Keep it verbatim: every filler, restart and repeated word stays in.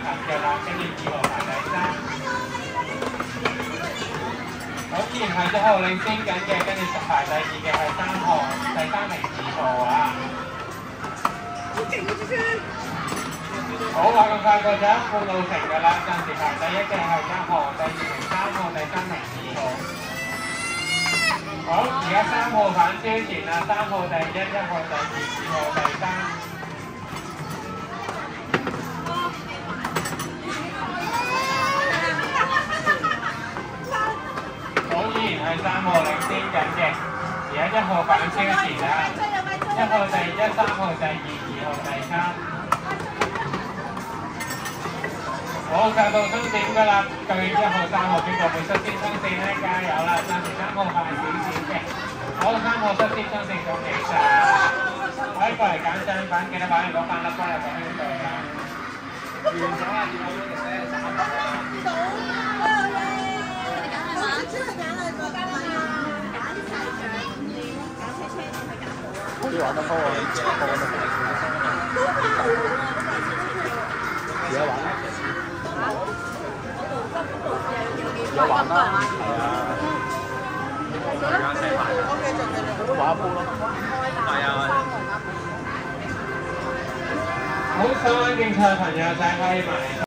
近嘅啦，跟住二號排第三。好，依然係一號領先緊嘅，跟住排第二嘅係三號，第三名二號啊。好啦，咁快過咗一半路程㗎啦，暫時排第一嘅係一號，第二名三號，第三名二號。好，而家三號反超前啦，三號第一，一號第二，二號第三。好，依然係三號領先緊嘅，而家一號反超前啦，一號第一，三號第二，二號第三。好，就到終點㗎啦！究竟一號、三號邊個會率先衝線咧？加油啦！暫時三號快少少嘅，好，三號率先衝線，恭喜晒！可以過嚟揀獎品，記得擺喺嗰翻粒幫你個圈度啦。完咗啦，見到咗嘅咧，三號。見到啦，好嘢！真係揀啦，個揀啦，揀細獎，你揀車車定係揀好啊？好似玩得開喎，你自己播得快。而家玩啦！有玩啦，係啊，而家寫牌玩一鋪咯，係啊。好，想玩競賽朋友仔可以埋嚟。